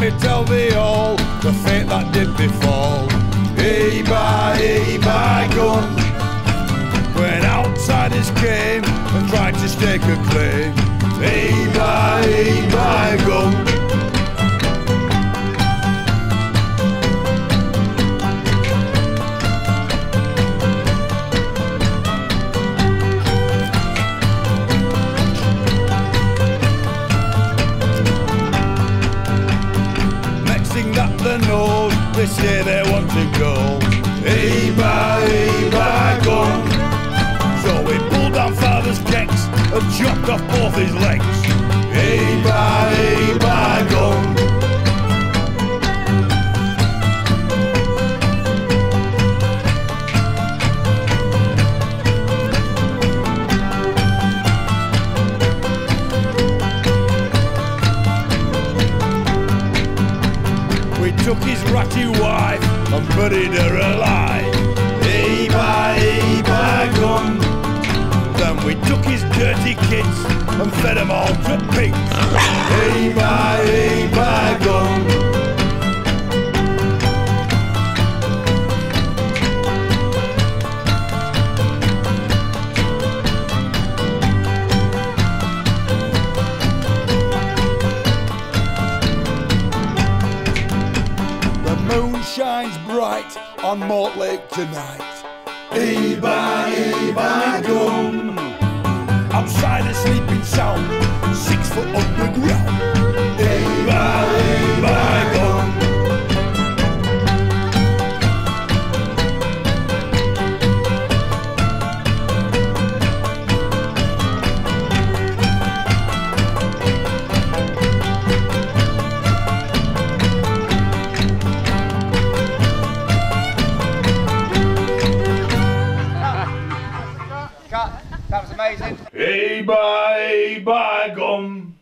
me tell thee all the fate that did befall. By gun, when outsiders came and tried to stake a claim. By gun. Next thing that they know, they say they want to go. By gun. So we pulled down father's kecks and chopped off both his legs. By gun. We took his ratty wife and buried her alive. By gun. Then we took his dirty kids and fed them all to pigs. By gun. The moon shines bright on Mortlake tonight. By gun. Outside a sleeping sound, 6 foot underground. By gun. That was amazing. By gun.